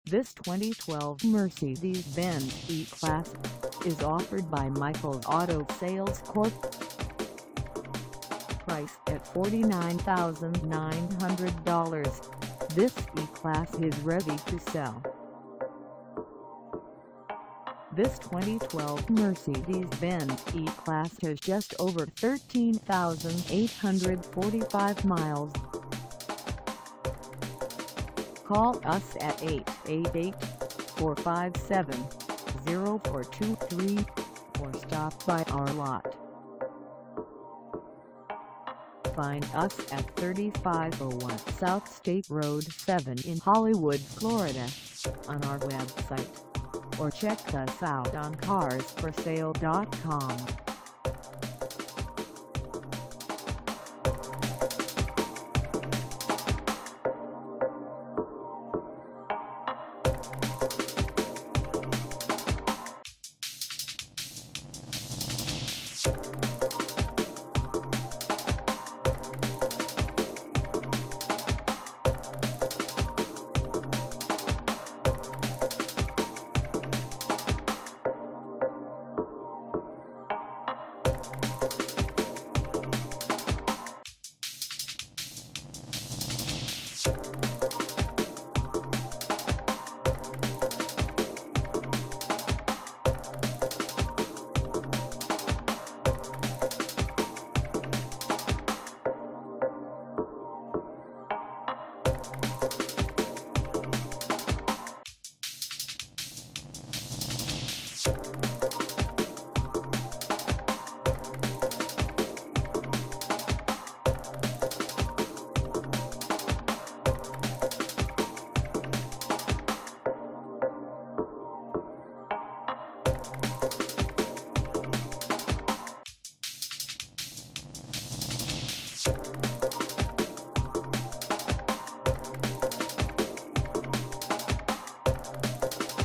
This 2012 Mercedes-Benz E-Class is offered by Michael Auto Sales Corp. Price at $49,900. This E-Class is ready to sell. This 2012 Mercedes-Benz E-Class has just over 13,845 miles. Call us at 888-457-0423 or stop by our lot. Find us at 3501 South State Road 7 in Hollywood, Florida, on our website, or check us out on carsforsale.com.